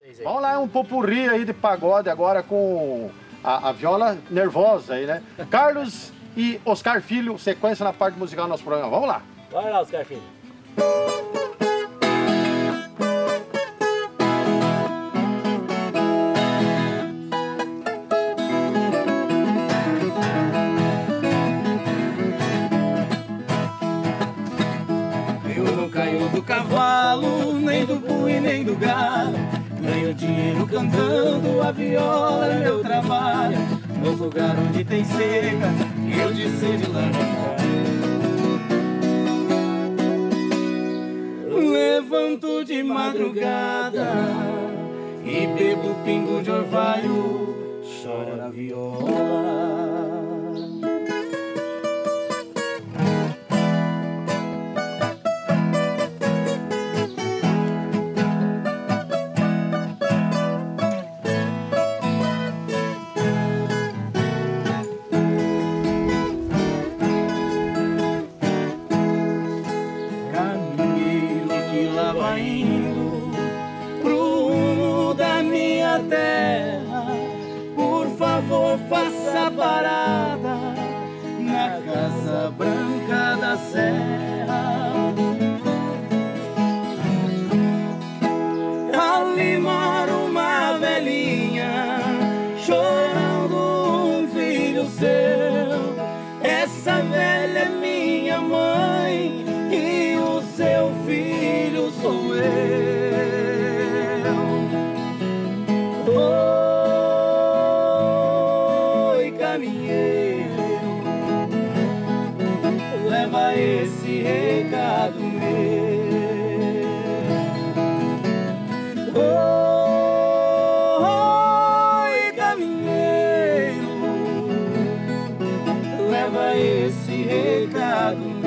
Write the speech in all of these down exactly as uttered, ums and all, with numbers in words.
Vamos lá, um popurrí aí de pagode agora com a, a viola nervosa aí, né? Carlos e Oscar Filho, sequência na parte musical do nosso programa. Vamos lá. Vai lá, Oscar Filho. Eu não caio do cavalo, nem do boi, nem do galo. Ganho dinheiro cantando, a viola é meu trabalho. No lugar onde tem seca, eu de sede lá não. Levanto de madrugada e bebo pingo de orvalho, chora a viola. Indo pro rumo da minha terra, por favor faça parada na Casa Branca da Serra. Ali mora uma velhinha chorando um filho seu. Essa velha é minha mãe e o seu filho sou eu. Oi, caminheiro, leva esse recado meu. Oi, caminheiro, leva esse recado meu.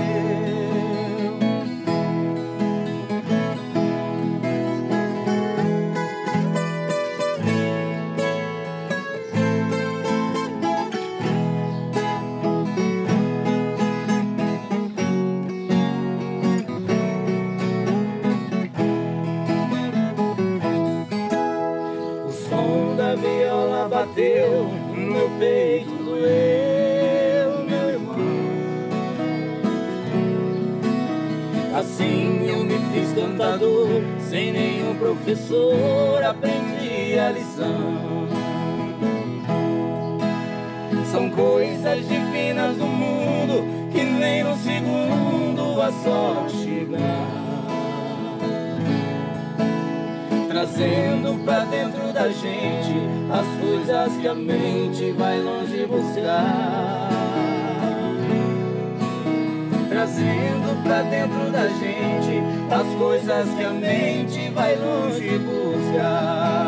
A viola bateu no meu peito, doeu, meu irmão. Assim eu me fiz cantador, sem nenhum professor aprendi a lição. São coisas divinas do mundo que nem no segundo a sorte chegar, trazendo pra dentro da gente as coisas que a mente vai longe buscar. Trazendo pra dentro da gente as coisas que a mente vai longe buscar.